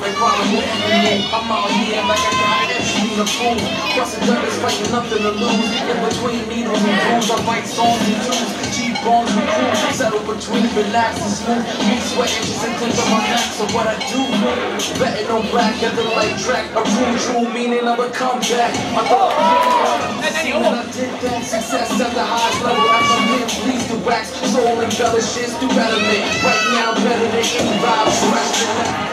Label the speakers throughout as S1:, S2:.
S1: a problem with me. I'm out here like I got an extra uniform. Crossing gutters, fighting nothing to lose. In between needles and grooves, I write songs and tunes. Cheap bones and cool, settle between relax and smooth. Me sweating just in terms of my neck, so what I do? Betting on black at the light track. A true meaning of a comeback. I thought when I did that, success at the highest level. As my pen please to wax, soul embellishes through betterment. Right now, better than any vibe, fresh than that.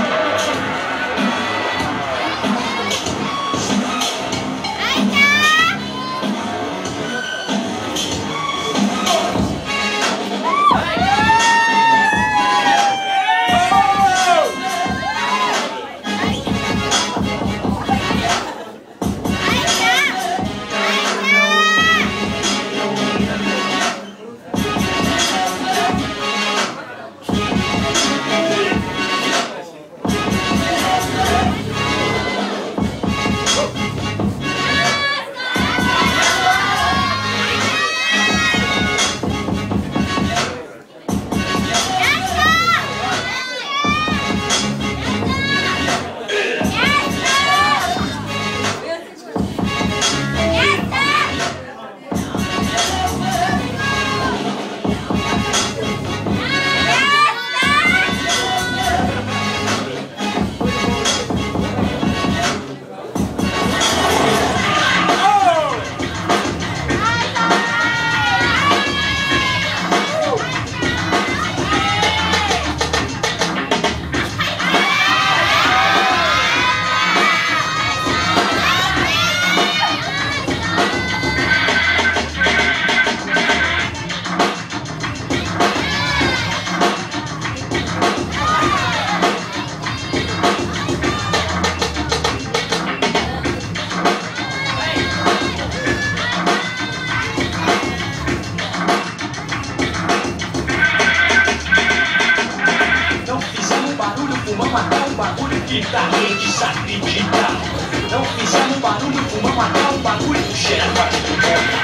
S2: Tá, rede desacredita. Não fizemos barulho, fumamos até o bagulho que cheira forte de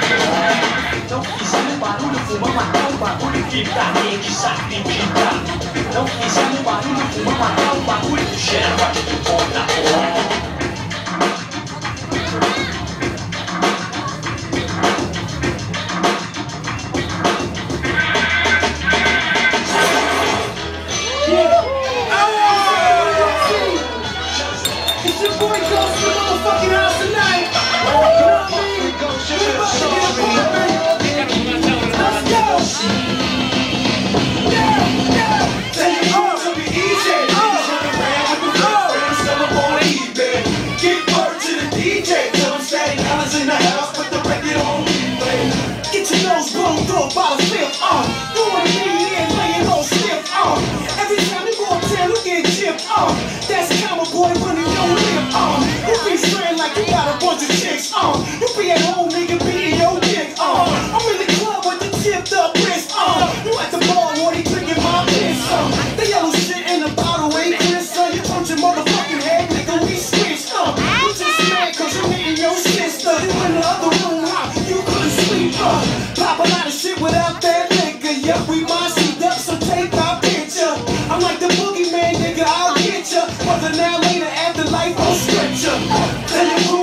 S2: boca. Não fizemos barulho, fumamos até o bagulho que tá, rede desacredita. Não fizemos barulho, fumamos até o bagulho que cheira forte de boca.
S3: That's Comma Boy running your lip. You be straying like you got a bunch of chicks. You be at home, nigga, beating your dick. I'm in the club with the tipped up wrist. You at the bar, Morty, drinking my piss. The yellow shit in the bottle ain't Chris. You punch your motherfucking head, nigga, we switched. You just mad cause you hitting your sister. You in the other room, you couldn't sleep. Pop a lot of shit without that nigga. Yep, we mind seat up, so take my picture. I'm like the boogeyman, nigga, I'll get ya. But an hour later, after life, I'll stretch ya.